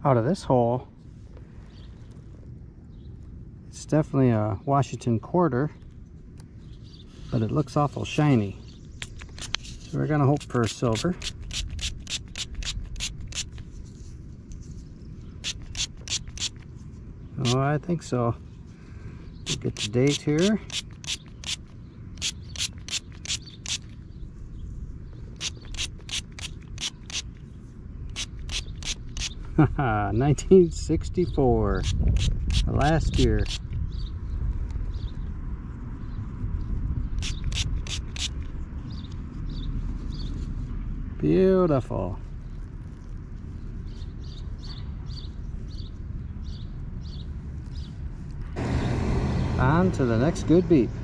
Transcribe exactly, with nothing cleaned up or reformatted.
out of this hole. It's definitely a Washington quarter, but it looks awful shiny. So we're gonna hope for silver. Oh, I think so. We'll get the date here. Haha, nineteen sixty-four, the last year. Beautiful. On to the next good beat.